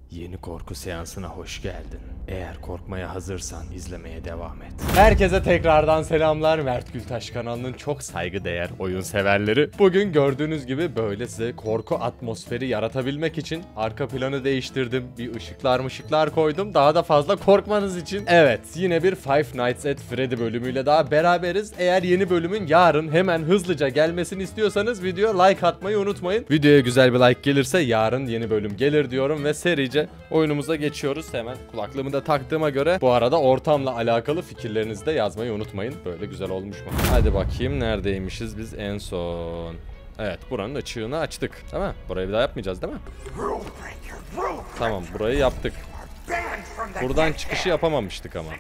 Yeni korku seansına hoş geldin. Eğer korkmaya hazırsan izlemeye devam et. Herkese tekrardan selamlar. Mert Gültaş kanalının çok saygıdeğer oyun severleri. Bugün gördüğünüz gibi böyle size korku atmosferi yaratabilmek için arka planı değiştirdim. Bir ışıklar koydum. Daha da fazla korkmanız için. Evet, yine bir Five Nights at Freddy bölümüyle daha beraberiz. Eğer yeni bölümün yarın hemen hızlıca gelmesini istiyorsanız videoya like atmayı unutmayın. Videoya güzel bir like gelirse yarın yeni bölüm gelir diyorum ve serice oyunumuza geçiyoruz. Hemen kulaklığımı da taktığıma göre bu arada ortamla alakalı fikirlerinizi de yazmayı unutmayın. Böyle güzel olmuş mu? Hadi bakayım neredeymişiz biz en son. Evet, buranın ışığını açtık. Tamam, burayı bir daha yapmayacağız değil mi? Tamam, burayı yaptık. Buradan çıkışı yapamamıştık ama.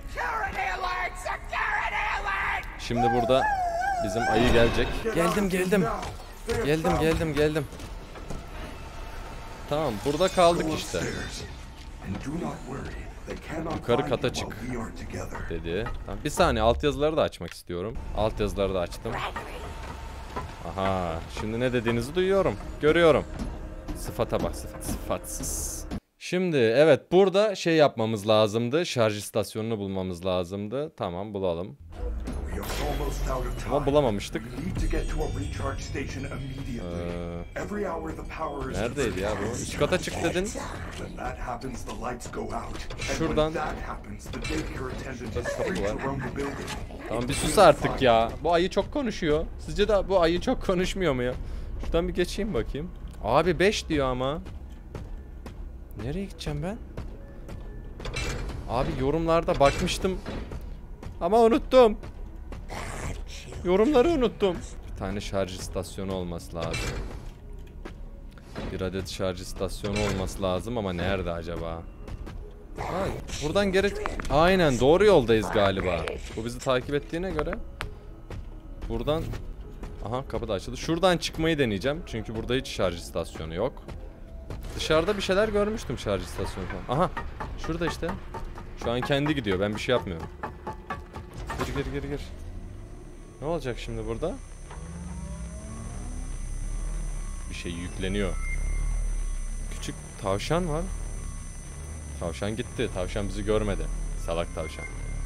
Şimdi burada bizim ayı gelecek. Geldim. Tamam, burada kaldık işte. Yukarı kata çık dedi. Tamam, bir saniye, altyazıları da açmak istiyorum. Altyazıları da açtım. Aha, şimdi ne dediğinizi duyuyorum. Görüyorum. Sıfata bak, sıfatsız. Şimdi evet, burada şey yapmamız lazımdı. Şarj istasyonunu bulmamız lazımdı. Tamam, bulalım. Ama bulamamıştık. Neredeydi ya bu? Üst kata çık dedin. Şuradan. Şurada kapı var. Tamam, bir sus artık ya. Bu ayı çok konuşuyor. Sizce de bu ayı çok konuşmuyor mu ya? Şuradan bir geçeyim bakayım. Abi 5 diyor ama. Nereye gideceğim ben? Abi yorumlarda bakmıştım. Ama unuttum. Yorumları unuttum. Bir tane şarj istasyonu olması lazım. Bir adet şarj istasyonu olması lazım ama nerede acaba? Ha, buradan geri... Aynen, doğru yoldayız galiba. Bu bizi takip ettiğine göre. Buradan... Aha, kapı da açıldı. Şuradan çıkmayı deneyeceğim. Çünkü burada hiç şarj istasyonu yok. Dışarıda bir şeyler görmüştüm, şarj istasyonu falan. Aha, şurada işte. Şu an kendi gidiyor, ben bir şey yapmıyorum. Gir. Ne olacak şimdi burada? Bir şey yükleniyor. Küçük tavşan var. Tavşan gitti. Tavşan bizi görmedi. Salak tavşan.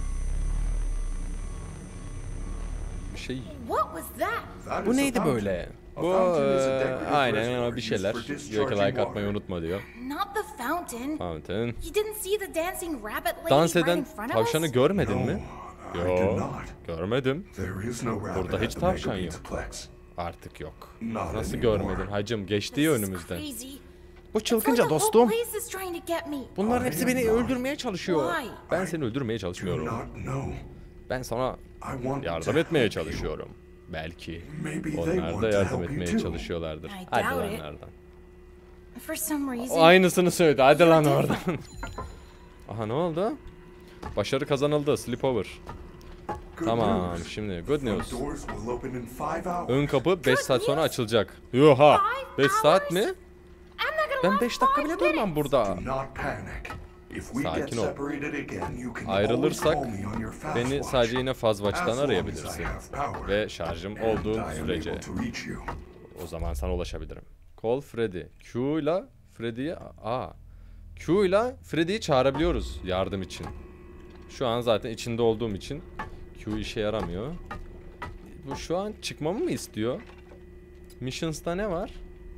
Bir şey... Bu neydi böyle? Bu aynen bir şeyler. Diyor ki like atmayı unutma diyor. Fountain. Dans eden tavşanı görmedin mi? Yok, görmedim. Burada hiç tavşan yok. Artık yok. Nasıl görmedin hacım? Geçti ya önümüzden. Bu çılgınca dostum. Bunların hepsi beni öldürmeye çalışıyor. Ben seni öldürmeye çalışmıyorum. Ben sana yardım etmeye çalışıyorum. Belki onlar da yardım etmeye çalışıyorlardır. Hadi lan oradan. Aynısını söyledi. Hadi lan oradan. Aha, ne oldu? Başarı kazanıldı. Sleepover. Tamam, şimdi good news. Ön kapı 5 saat sonra açılacak. Yoha! 5 saat mi? Ben 5 dakika bile durmam burada. Sakin ol. Ayrılırsak beni sadece yine Fazvaç'tan arayabilirsin. Ve şarjım olduğu sürece. O zaman sana ulaşabilirim. Call Freddy. Q ile Freddy'yi... Q ile Freddy'yi çağırabiliyoruz yardım için. Şu an zaten içinde olduğum için Q işe yaramıyor. Bu şu an çıkmamı mı istiyor? Missions'ta ne var?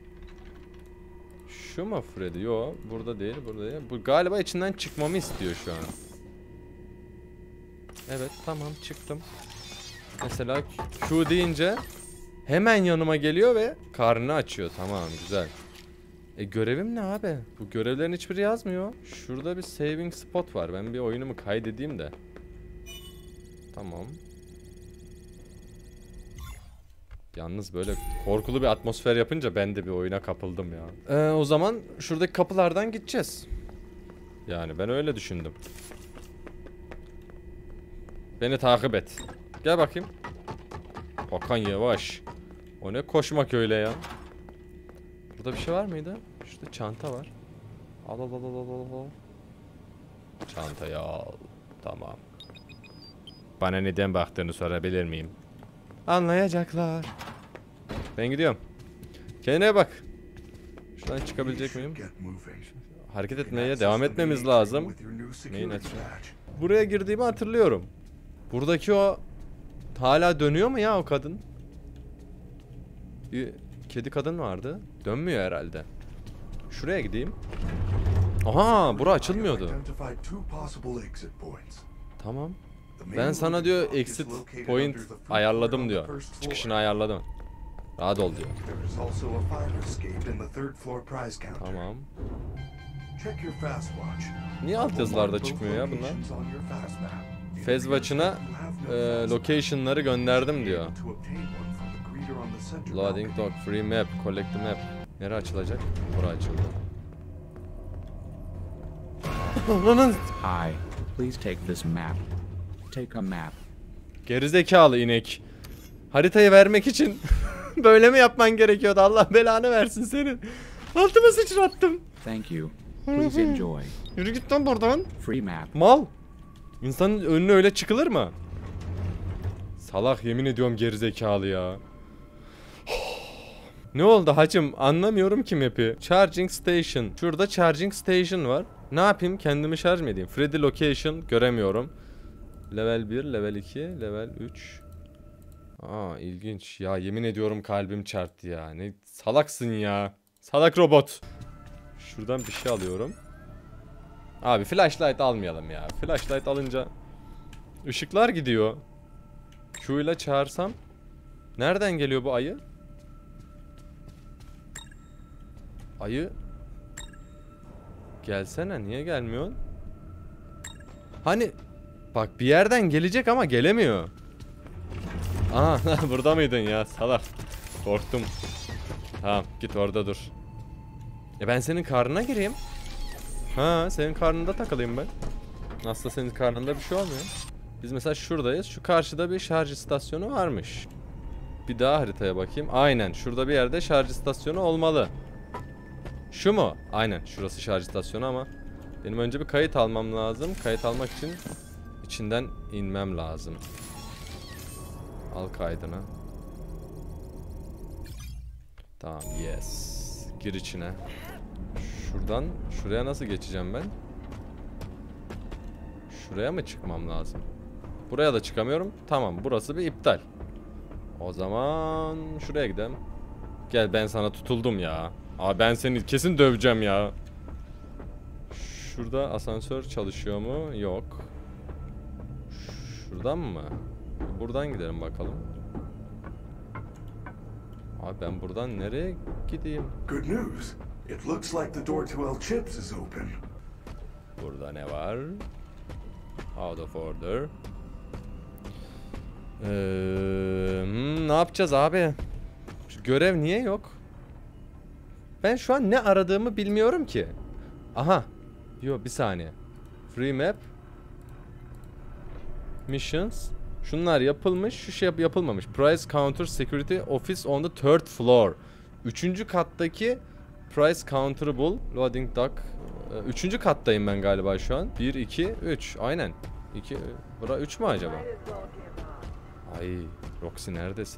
Şu mu Freddy? Yo, burada değil. Bu galiba içinden çıkmamı istiyor şu an. Evet, tamam, çıktım. Mesela Q deyince hemen yanıma geliyor ve karnını açıyor. Tamam, güzel. Görevim ne abi? Bu görevlerin hiçbiri yazmıyor. Şurada bir saving spot var. Ben bir oyunumu kaydedeyim de. Tamam. Yalnız böyle korkulu bir atmosfer yapınca ben de bir oyuna kapıldım ya. O zaman şuradaki kapılardan gideceğiz. Yani ben öyle düşündüm. Beni takip et. Gel bakayım. Hakan yavaş. O ne koşmak öyle ya. Burada bir şey var mıydı? Şurada çanta var. Al. Çantayı al. Tamam. Bana neden baktığını sorabilir miyim? Anlayacaklar. Ben gidiyorum. Kendine bak. Şuradan çıkabilecek miyim? hareket etmeye devam etmemiz lazım. Neyin açıyor? Buraya girdiğimi hatırlıyorum. Buradaki o hala dönüyor mu ya o kadın? Bir kedi kadın vardı. Dönmüyor herhalde. Şuraya gideyim. Aha, bura açılmıyordu. Tamam. Ben sana diyor exit point ayarladım diyor. Çıkışını ayarladım. Rahat ol diyor. Tamam. Niye alt yazılarda çıkmıyor ya bunlar? Fezwatch'ına location'ları gönderdim diyor. Loading dock, free map, collect the map. Nere açılacak? Bura açıldı. Hi, please take this map. Take a map. Gerizekalı inek. Haritayı vermek için böyle mi yapman gerekiyordu? Allah belanı versin senin. Altıma sıçrattım. Thank you. Please enjoy. Yürü git lan buradan. Free map. Mal. İnsanın önüne öyle çıkılır mı? Salak, yemin ediyorum gerizekalı ya. Ne oldu hacım? Anlamıyorum ki map'i. Charging station. Şurada charging station var. Ne yapayım? Kendimi şarj mı edeyim? Freddy location göremiyorum. Level 1, level 2, level 3. Aa, ilginç. Ya yemin ediyorum kalbim çarptı ya. Ne salaksın ya. Salak robot. Şuradan bir şey alıyorum. Abi flashlight almayalım ya. Flashlight alınca ışıklar gidiyor. Q ile çağırsam. Nereden geliyor bu ayı? Ayı. Gelsene, niye gelmiyorsun? Hani bak bir yerden gelecek ama gelemiyor. Aha burada mıydın ya salak? Korktum. Tamam git orada dur. Ben senin karnına gireyim. Ha, senin karnında takılayım ben. Aslında senin karnında bir şey olmuyor. Biz mesela şuradayız. Şu karşıda bir şarj istasyonu varmış. Bir daha haritaya bakayım. Aynen şurada bir yerde şarj istasyonu olmalı. Şu mu? Aynen şurası şarj istasyonu ama benim önce bir kayıt almam lazım. Kayıt almak için içinden inmem lazım. Al kaydını. Tamam, yes. Gir içine. Şuradan şuraya nasıl geçeceğim ben? Şuraya mı çıkmam lazım? Buraya da çıkamıyorum. Tamam, burası bir iptal. O zaman şuraya gidelim. Gel, ben sana tutuldum ya. Abi ben seni kesin döveceğim ya. Şurada asansör çalışıyor mu? Yok. Şuradan mı? Buradan gidelim bakalım. Abi ben buradan nereye gideyim? Good news. It looks like the door to El Chips is open. Burada ne var? Out of order. Ne yapacağız abi? Şu görev niye yok? Ben şu an ne aradığımı bilmiyorum ki. Aha. Yo, bir saniye. Free map. Missions. Şunlar yapılmış. Şu şey yapılmamış. Price counter security office on the third floor. 3. kattaki price counter'ı bul. Loading dock. 3. kattayım ben galiba şu an. 1, 2, 3. Aynen. 2. Bura 3 mü acaba? Ay. Roxy neredesin?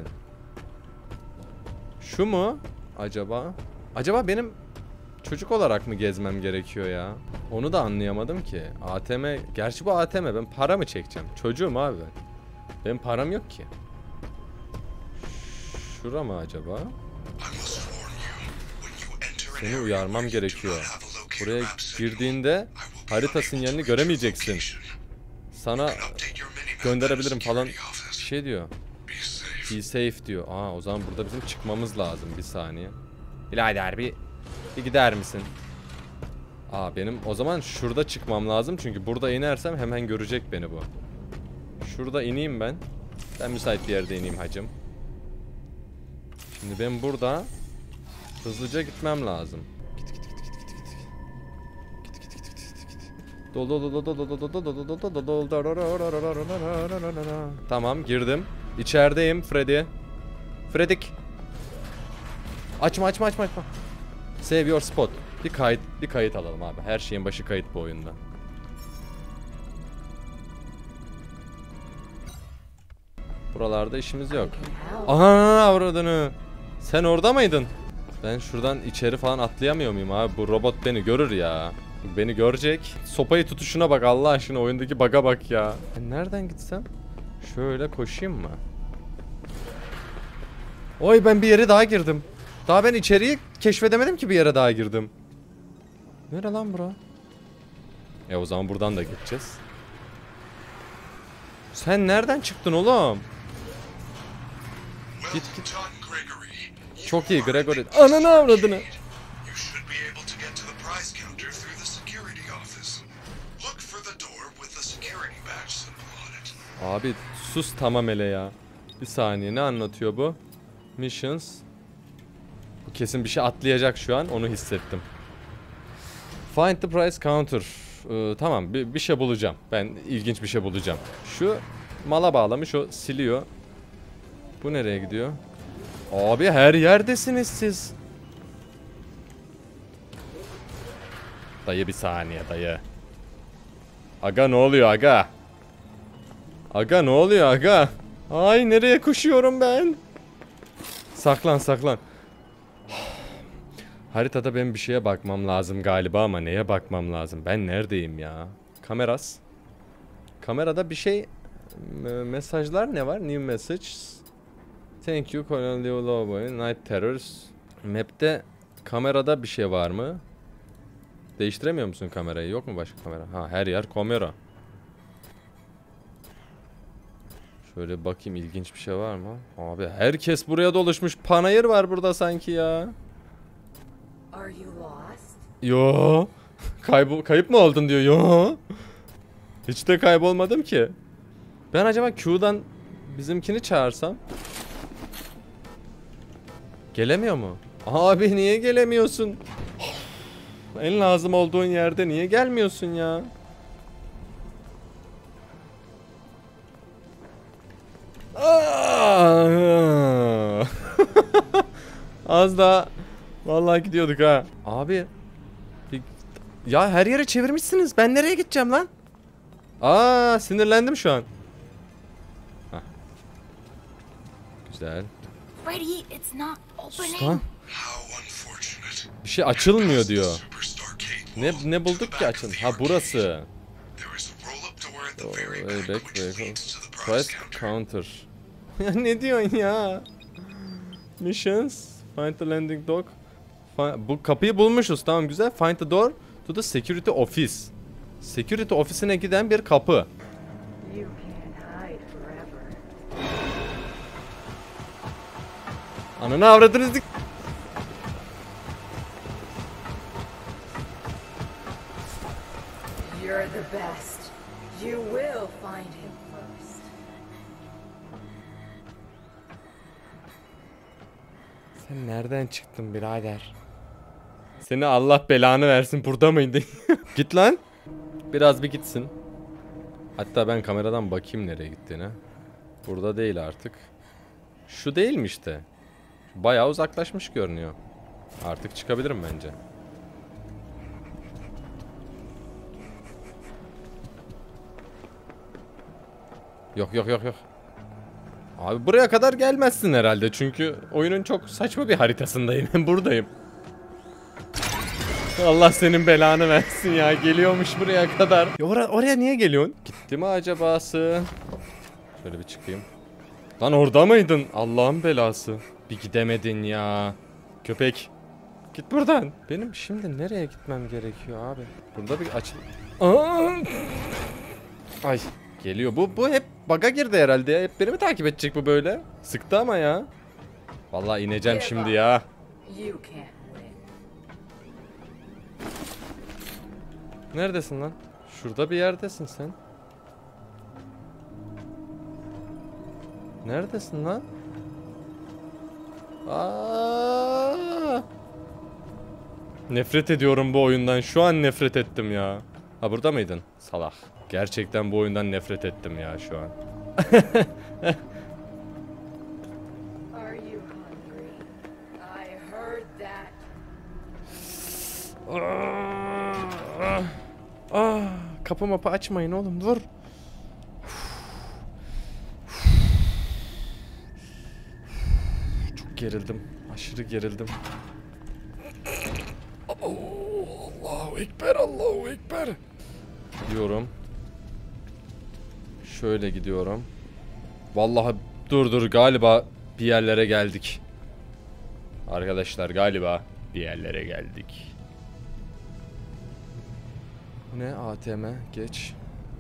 Şu mu? Acaba? Acaba benim çocuk olarak mı gezmem gerekiyor ya? Onu da anlayamadım ki. ATM. Gerçi bu ATM. Ben para mı çekeceğim? Çocuğum abi ben. Benim param yok ki. Şura mı acaba? Seni uyarmam gerekiyor. Buraya girdiğinde harita sinyalini göremeyeceksin. Sana gönderebilirim falan. Bir şey diyor. Be safe diyor. Aa, o zaman burada bizim çıkmamız lazım. Bir saniye. Birader bir gider misin? Aa, benim o zaman şurada çıkmam lazım. Çünkü burada inersem hemen görecek beni bu. Şurada ineyim ben. Ben müsait bir yerde ineyim hacım. Şimdi ben burada hızlıca gitmem lazım. Tamam, girdim. İçerideyim Freddy. Freddik. Açma. Save your spot. Bir kayıt alalım abi. Her şeyin başı kayıt bu oyunda. Buralarda işimiz yok. Aha, avradını. Sen orada mıydın? Ben şuradan içeri falan atlayamıyor muyum abi? Bu robot beni görür ya. Beni görecek. Sopayı tutuşuna bak Allah aşkına, oyundaki bug'a bak ya. Ben nereden gitsem? Şöyle koşayım mı? Oy, ben bir yere daha girdim. Daha ben içeriği keşfedemedim ki bir yere daha girdim. Nere lan bura? O zaman buradan da gideceğiz. Sen nereden çıktın oğlum? Git git. Çok iyi Gregory. Ananı avradını. Abi sus tamam hele ya. Bir saniye, ne anlatıyor bu? Missions. Bu kesin bir şey atlayacak şu an, onu hissettim. Find the price counter. Tamam, bir şey bulacağım. Ben ilginç bir şey bulacağım. Şu mala bağlamış, o siliyor. Bu nereye gidiyor? Abi her yerdesiniz siz. Dayı bir saniye dayı. Aga ne oluyor aga? Aga ne oluyor aga? Ay nereye koşuyorum ben? Saklan saklan. Haritada benim bir şeye bakmam lazım galiba ama neye bakmam lazım? Ben neredeyim ya? Kameras. Kamerada bir şey... mesajlar ne var? New message. Thank you Colonel Lowboy. Night Terrors. Map'te kamerada bir şey var mı? Değiştiremiyor musun kamerayı? Yok mu başka kamera? Ha, her yer kamera. Şöyle bakayım, ilginç bir şey var mı? Abi herkes buraya doluşmuş. Panayır var burada sanki ya. Are you lost? Yo. Kayıp mı oldun diyor. Yo. Hiç de kaybolmadım ki. Ben acaba Q'dan bizimkini çağırsam? Gelemiyor mu? Abi niye gelemiyorsun? En lazım olduğun yerde niye gelmiyorsun ya? Az daha vallahi gidiyorduk ha. Abi ya her yere çevirmişsiniz. Ben nereye gideceğim lan? Sinirlendim şu an. Hah. Güzel. Freddy, it's not opening. Lan. Bir şey açılmıyor diyor. Ne bulduk ki açın? Ha burası. Price counter. Ya ne diyorsun ya? Missions. Find the landing dock. Bu kapıyı bulmuşuz, tamam güzel. Find the door to the security office. Security ofisine giden bir kapı. You can't hide forever. Ananı avradınız. You're the best. You will find him first. Sen nereden çıktın birader? Seni Allah belanı versin, burada mıydın? Git lan. Biraz bir gitsin. Hatta ben kameradan bakayım nereye gittiğine. Burada değil artık. Şu değil mi işte? Bayağı uzaklaşmış görünüyor. Artık çıkabilirim bence. Yok. Abi buraya kadar gelmezsin herhalde çünkü oyunun çok saçma bir haritasındayım. Ben buradayım. Allah senin belanı versin ya. Geliyormuş buraya kadar. Ya oraya niye geliyorsun? Gitti mi acabası? Şöyle bir çıkayım. Lan orada mıydın? Allah'ın belası. Bir gidemedin ya. Köpek. Git buradan. Benim şimdi nereye gitmem gerekiyor abi? Burada bir açıl... Ay. Geliyor. Bu hep bug'a girdi herhalde ya. Hep beni mi takip edecek bu böyle? Sıktı ama ya. Vallahi ineceğim şimdi ya. You can't win. Neredesin lan? Şurada bir yerdesin sen. Neredesin lan? Nefret ediyorum bu oyundan. Şu an nefret ettim ya. Ha burada mıydın? Salak. Gerçekten bu oyundan nefret ettim ya şu an. Are you hungry? I heard that. Kapı mapı açmayın oğlum, dur. Çok gerildim. Aşırı gerildim. Allahu Allahu Ekber, Allahu Ekber. Gidiyorum. Şöyle gidiyorum. Vallahi dur galiba bir yerlere geldik. Arkadaşlar galiba bir yerlere geldik. Ne ATM geç.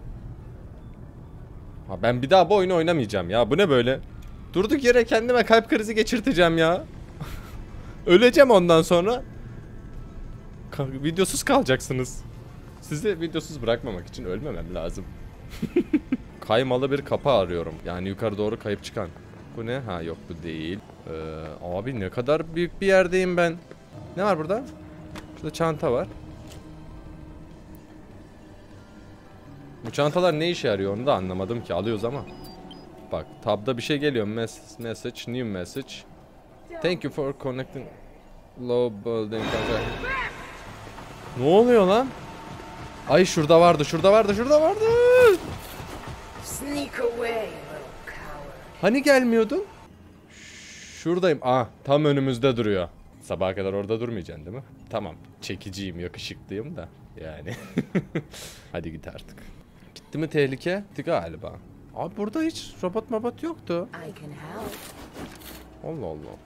Ha ben bir daha bu oyunu oynamayacağım ya. Bu ne böyle? Durduk yere kendime kalp krizi geçirteceğim ya. Öleceğim ondan sonra. Videosuz kalacaksınız. Sizi videosuz bırakmamak için ölmemem lazım. Kaymalı bir kapı arıyorum. Yani yukarı doğru kayıp çıkan. Bu ne? Ha yok bu değil. Abi ne kadar büyük bir yerdeyim ben. Ne var burada? Şurada çanta var. Bu çantalar ne işe yarıyor onu da anlamadım ki. Alıyoruz ama. Bak tabda bir şey geliyor. Message, new message. Thank you for connecting low building. Ne oluyor lan? Ay şurada vardı. Sneak away, little coward. Hani gelmiyordun? Şuradayım. Tam önümüzde duruyor. Sabaha kadar orada durmayacaksın değil mi? Tamam. Çekiciyim, yakışıklıyım da. Yani. Hadi git artık. Gitti mi tehlike? Gitti galiba. Abi burada hiç robot yoktu. I can help. Allah Allah.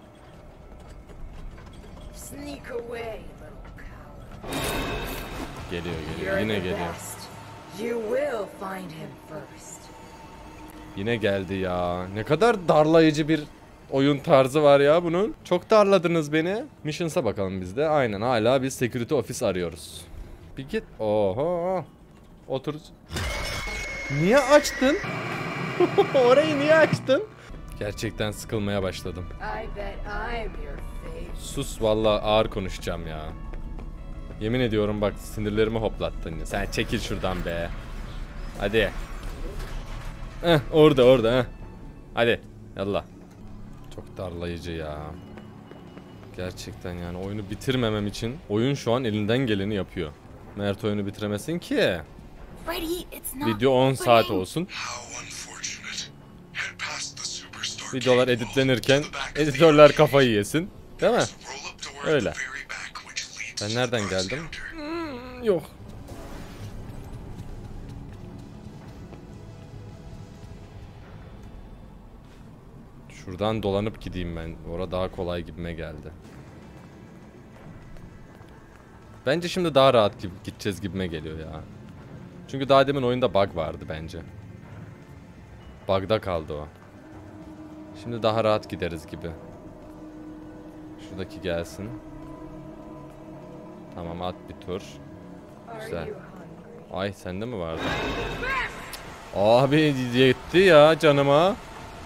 Sneak away, little coward. Geliyor. You're Yine the geliyor. best. You will find him first. Yine geldi ya. Ne kadar darlayıcı bir oyun tarzı var ya bunun. Çok darladınız beni. Missions'a bakalım biz de. Aynen hala bir security office arıyoruz. Bir git. Oho. Otur. Niye açtın? Orayı niye açtın? Gerçekten sıkılmaya başladım. I bet I'm your fave. Sus vallahi ağır konuşacağım ya. Yemin ediyorum bak sinirlerimi hoplattın ya. Sen çekil şuradan be. Hadi. Orada. Hadi. Yallah. Çok darlayıcı ya. Gerçekten yani oyunu bitirmemem için oyun şu an elinden geleni yapıyor. Mert oyunu bitiremesin ki. Freddy, it's not Video 10 saat olsun. Videolar editlenirken editörler kafayı yesin. Değil mi? Öyle. Ben nereden geldim? Yok. Şuradan dolanıp gideyim ben. Orada daha kolay gibime geldi. Bence şimdi daha rahat gideceğiz gibime geliyor ya. Çünkü daha demin oyunda bug vardı bence. Bug'da kaldı o. Şimdi daha rahat gideriz gibi. Şuradaki gelsin. Tamam at bir tur. Güzel. Ay sende mi vardı? Abi yetti ya canıma.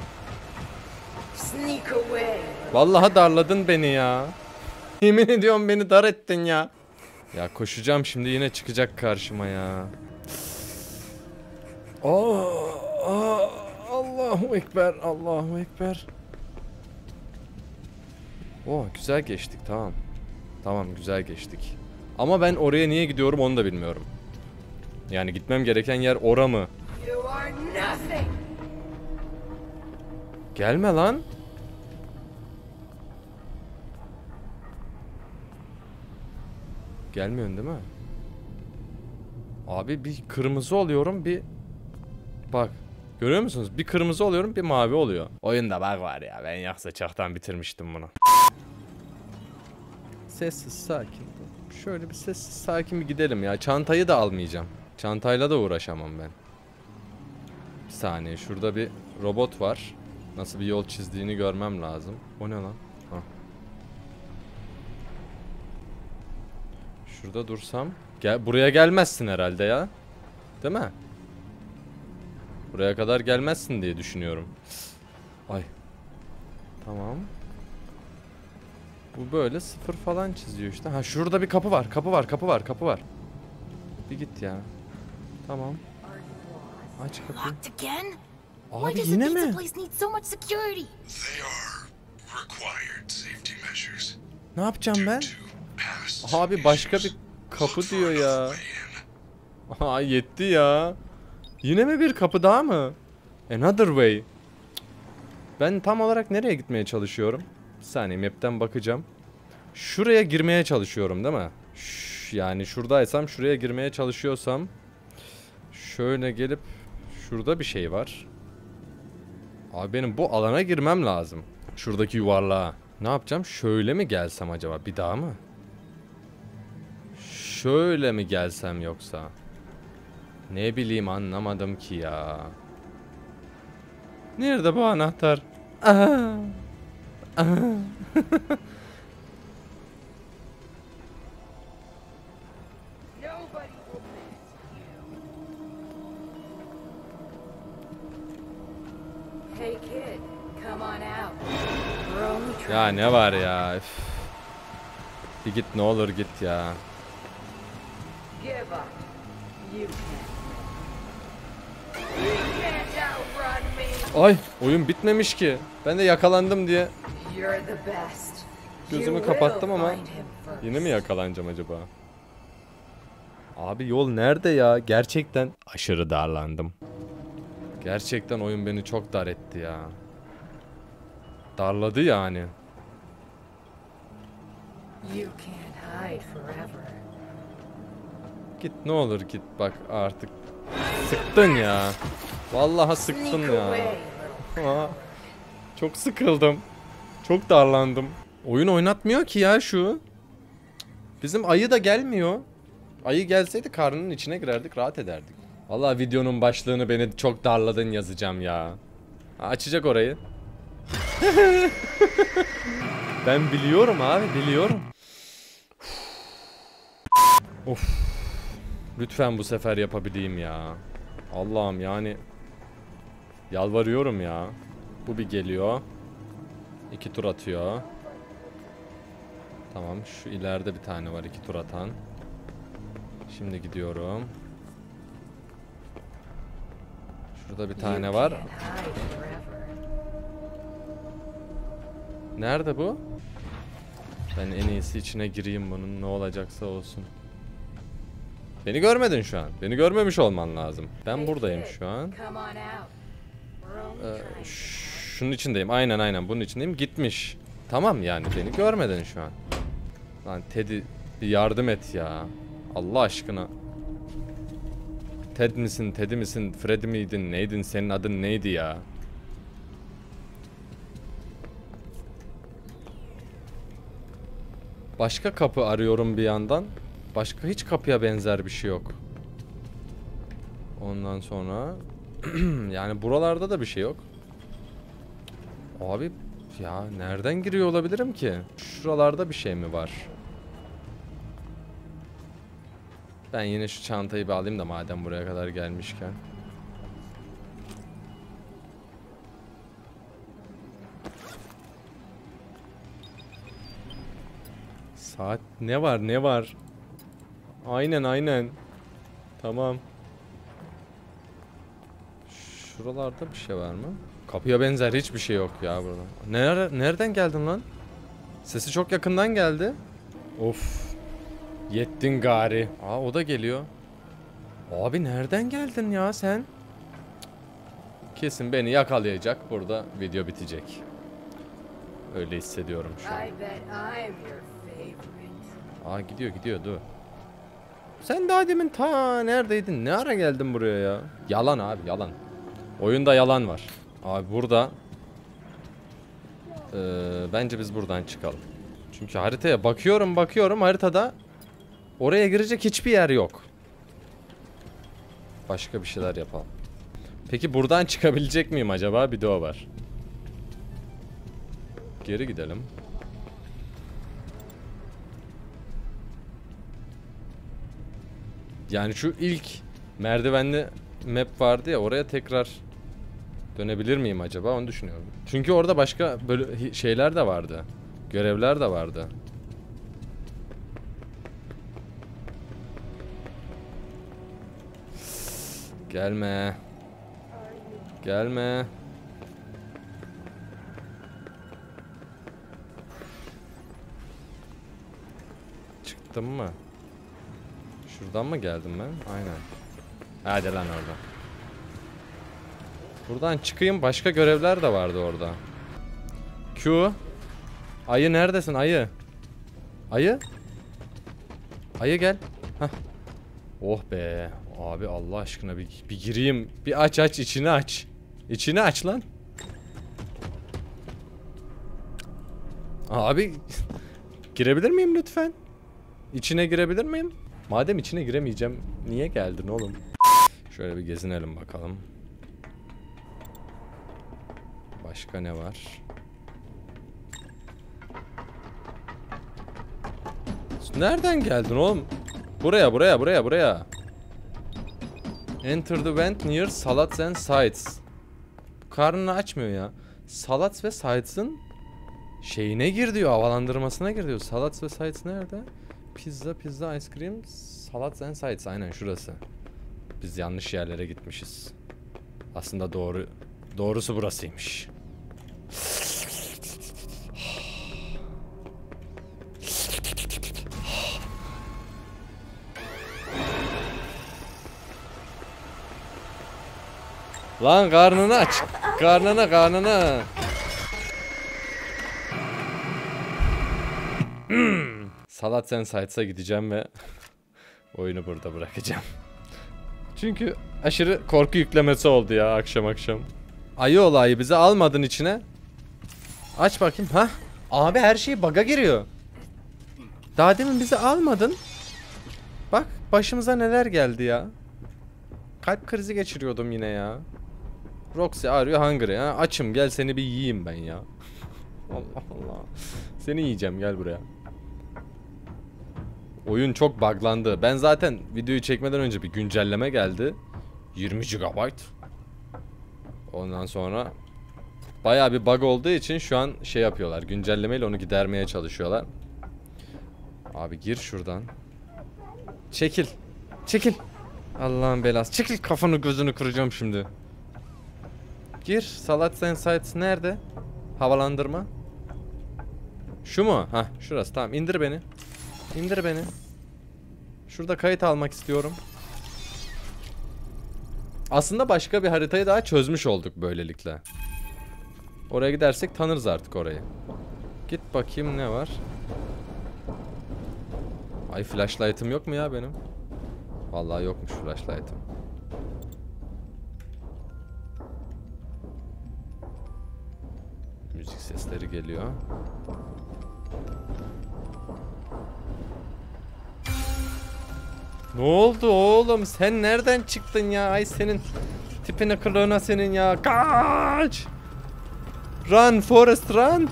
Sneak away. Vallahi darladın beni ya. Yemin ediyorum beni dar ettin ya. Ya koşacağım şimdi yine çıkacak karşıma ya. Allahu Ekber, Allahu Ekber. Güzel geçtik tamam. Tamam güzel geçtik. Ama ben oraya niye gidiyorum onu da bilmiyorum. Yani gitmem gereken yer ora mı? You are nothing. Gelme lan. Gelmiyorsun değil mi? Abi bir kırmızı oluyorum bir... Bak. Görüyor musunuz? Bir kırmızı oluyorum bir mavi oluyor. Oyunda bug var ya. Ben yoksa çoktan bitirmiştim bunu. Sessiz sakin. Şöyle bir sessiz sakin bir gidelim ya. Çantayı da almayacağım. Çantayla da uğraşamam ben. Bir saniye. Şurada bir robot var. Nasıl bir yol çizdiğini görmem lazım. O ne lan? Hah. Şurada dursam. Buraya gelmezsin herhalde ya. Değil mi? Buraya kadar gelmezsin diye düşünüyorum. Ay. Tamam. Bu böyle 0 falan çiziyor işte. Ha şurada bir kapı var. Kapı var. Bir git ya. Tamam. Aç kapıyı. Locked again? Why Abi does the yine pizza mi? place need so much security? They are required safety measures Ne yapacağım ben? to pass. Abi başka bir kapı diyor ya. Aha yetti ya. Yine mi bir kapı daha mı? Another way. Ben tam olarak nereye gitmeye çalışıyorum? Bir saniye map'ten bakacağım. Şuraya girmeye çalışıyorum değil mi? Yani şuradaysam, şuraya girmeye çalışıyorsam şöyle gelip şurada bir şey var. Abi benim bu alana girmem lazım. Şuradaki yuvarlığa. Ne yapacağım? Şöyle mi gelsem acaba? Bir daha mı? Şöyle mi gelsem yoksa? Ne bileyim, anlamadım ki ya. Nerede bu anahtar? Aha. Aha. Hey kid, come on out. We're only trying. Ya ne var ya? Üf. Bir git, ne olur git ya. Give up. You can't. You can't outrun me. Ay, oyun bitmemiş ki. Ben de yakalandım diye You're the best. gözümü You kapattım will ama find him first. yine mi yakalanacağım acaba? Abi yol nerede ya? Gerçekten aşırı darlandım. Gerçekten oyun beni çok dar etti ya. Darladı yani. You can't hide forever. Git, ne olur git, bak artık. Sıktın ya. Vallahi sıktın Sneak ya. away, little Aa, çok sıkıldım. Çok darlandım. Oyun oynatmıyor ki ya şu. Bizim ayı da gelmiyor. Ayı gelseydi karnının içine girerdik, rahat ederdik. Vallahi videonun başlığını beni çok darladın yazacağım ya. Ha, açacak orayı. Ben biliyorum abi, biliyorum. Of. Lütfen bu sefer yapabileyim ya. Allah'ım yani. Yalvarıyorum ya. Bu bir geliyor. 2 tur atıyor. Tamam, şu ileride bir tane var 2 tur atan. Şimdi gidiyorum. Şurada bir tane var. can't hide forever. Nerede bu? Ben en iyisi içine gireyim bunun, ne olacaksa olsun. Beni görmedin şu an. Beni görmemiş olman lazım. Ben buradayım şu an. Come on out. We're only trying. Şunun içindeyim. Aynen bunun içindeyim. Gitmiş. Tamam yani, beni görmedin şu an. Lan Teddy, bir yardım et ya. Allah aşkına. Ted misin, Teddy misin, Freddy miydin, neydin, senin adın neydi ya? Başka kapı arıyorum bir yandan. Başka hiç kapıya benzer bir şey yok. Ondan sonra yani buralarda da bir şey yok. Abi ya nereden giriyor olabilirim ki? Şuralarda bir şey mi var? Ben yine şu çantayı bir alayım da madem buraya kadar gelmişken. Saat ne var ne var? Aynen. Tamam. Şuralarda bir şey var mı? Kapıya benzer hiçbir şey yok ya burada. Nereden geldin lan? Sesi çok yakından geldi. Of. Yettin gari. Aa, o da geliyor. Abi nereden geldin ya sen? Kesin beni yakalayacak. Burada video bitecek. Öyle hissediyorum şu an. I bet I'm your favorite. Aa, gidiyor dur. Sen daha demin ta neredeydin? Ne ara geldin buraya ya? Yalan abi, yalan. Oyunda yalan var. Abi burada bence biz buradan çıkalım. Çünkü haritaya bakıyorum haritada oraya girecek hiçbir yer yok. Başka bir şeyler yapalım. Peki buradan çıkabilecek miyim acaba? Bir de o var. Geri gidelim. Yani şu ilk merdivenli map vardı ya, oraya tekrar dönebilir miyim acaba, onu düşünüyorum. Çünkü orada başka böyle şeyler de vardı. Görevler de vardı. Gelme. Gelme. Çıktım mı? Şuradan mı geldim ben? Aynen. Hadi lan orada. Buradan çıkayım. Başka görevler de vardı orada. Q. Ayı neredesin ayı? Ayı? Ayı gel. Hah. Oh be. Abi Allah aşkına bir gireyim. Bir aç içini aç. İçini aç lan. Abi girebilir miyim lütfen? İçine girebilir miyim? Madem içine giremeyeceğim, niye geldin oğlum? Şöyle bir gezinelim bakalım. Başka ne var? Nereden geldin oğlum? Buraya. Enter the vent near salads and sides. Karnını açmıyor ya. Salads ve sides'ın şeyine gir diyor, havalandırmasına gir diyor. Salads ve sides nerede? Pizza, ice cream, salads and sides. Aynen şurası. Biz yanlış yerlere gitmişiz. Aslında doğrusu burasıymış. Lan karnını aç. Karnını. Salads and Sides'a gideceğim ve oyunu burada bırakacağım. Çünkü aşırı korku yüklemesi oldu ya akşam. Ayı olayı bizi almadın içine. Aç bakayım. Hah. Abi her şey bug'a giriyor. Daha demin bizi almadın. Bak başımıza neler geldi ya. Kalp krizi geçiriyordum yine ya. Roxy arıyor hungry ya. Açım gel seni bir yiyeyim ben ya. Allah Allah. Seni yiyeceğim gel buraya. Oyun çok buglandı. Ben zaten videoyu çekmeden önce bir güncelleme geldi. 20 GB. Ondan sonra bayağı bir bug olduğu için şu an şey yapıyorlar. Güncellemeyle onu gidermeye çalışıyorlar. Abi gir şuradan. Çekil. Allah'ın belası. Çekil, kafanı gözünü kıracağım şimdi. Gir. Salads and Sides nerede? Havalandırma. Şu mu? Hah şurası. Tamam indir beni. Şurada kayıt almak istiyorum. Aslında başka bir haritayı daha çözmüş olduk böylelikle. Oraya gidersek tanırız artık orayı. Git bakayım ne var. Ay flashlight'ım yok mu ya benim? Vallahi yokmuş flashlight'ım. Müzik sesleri geliyor. Ne oldu oğlum? Sen nereden çıktın ya? Ay senin tipine kılığına senin ya. Kaç! Run Forrest run!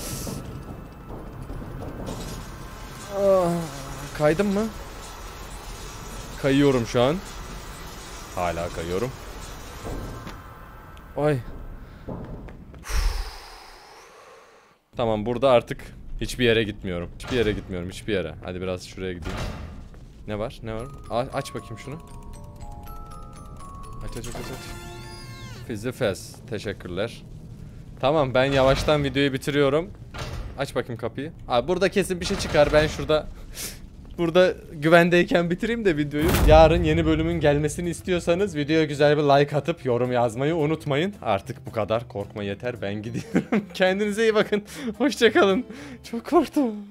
Kaydım mı? Kayıyorum şu an. Hala kayıyorum. Ay. Tamam burada artık hiçbir yere gitmiyorum. Hiçbir yere. Hadi biraz şuraya gideyim. Ne var? Aç bakayım şunu. Aç. Fizzy Fez. Teşekkürler. Tamam ben yavaştan videoyu bitiriyorum. Aç bakayım kapıyı. Abi burada kesin bir şey çıkar. Ben burada güvendeyken bitireyim de videoyu. Yarın yeni bölümün gelmesini istiyorsanız videoya güzel bir like atıp yorum yazmayı unutmayın. Artık bu kadar korkma yeter, ben gidiyorum. Kendinize iyi bakın. Hoşça kalın. Çok korktum.